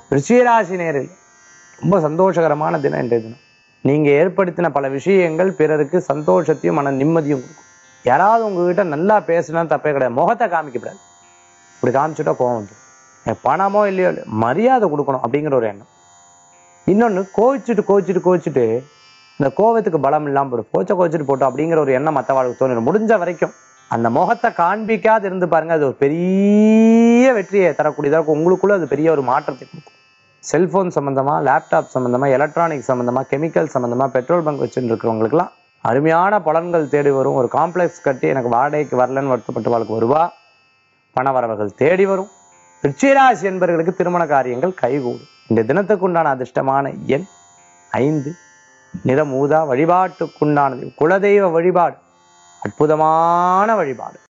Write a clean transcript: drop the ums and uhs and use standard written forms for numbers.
ரிஷிராசி நேரில் ரொம்ப சந்தோஷகரமான தினம் இன்றைய தினம். நீங்க ஏற்படுத்தின பல விஷயங்கள் பிறருக்கு சந்தோஷத்தையும் மன நிம்மதியும் கொடுக்கும். யாராவது உங்ககிட்ட நல்லா பேசினா தப்பே கிடையாது, முகத்தை காமிக்கப்படாது. இப்படி காமிச்சுட்டா கோவம் வந்துடும். பணமோ இல்லையோ மரியாதை கொடுக்கணும் அப்படிங்கிற ஒரு எண்ணம். இன்னொன்னு கோச்சிட்டு இந்த கோவத்துக்கு பலம் இல்லாமல் போடும். கோச்சிட்டு போட்டோம் அப்படிங்கிற ஒரு எண்ணம் மற்றவாளுக்கு தோணும். முடிஞ்ச வரைக்கும் அந்த முகத்தை காண்பிக்காது இருந்து பாருங்க, அது ஒரு பெரிய வெற்றியை தரக்கூடியதாக உங்களுக்குள்ள அது பெரிய ஒரு மாற்றத்தை கொடுக்கும். செல்போன் சம்பந்தமா, லேப்டாப் சம்பந்தமா, எலக்ட்ரானிக் சம்பந்தமா, கெமிக்கல் சம்பந்தமா, பெட்ரோல் பங்க் வச்சுட்டு இருக்கிறவங்களுக்குலாம் அருமையான பலன்கள் தேடி வரும். ஒரு காம்ப்ளெக்ஸ் கட்டி எனக்கு வாடகைக்கு வரலன்னு வருத்தப்பட்ட வாழ்க்கை வருவா, பண வரவர்கள் தேடி வரும். விருச்சிகராசி என்பவர்களுக்கு திருமண காரியங்கள் கைகூடும். இந்த தினத்துக்கு உண்டான அதிர்ஷ்டமான எண் 5, நிறம் ஊதா. வழிபாட்டுக்குண்டானது குலதெய்வ வழிபாடு, அற்புதமான வழிபாடு.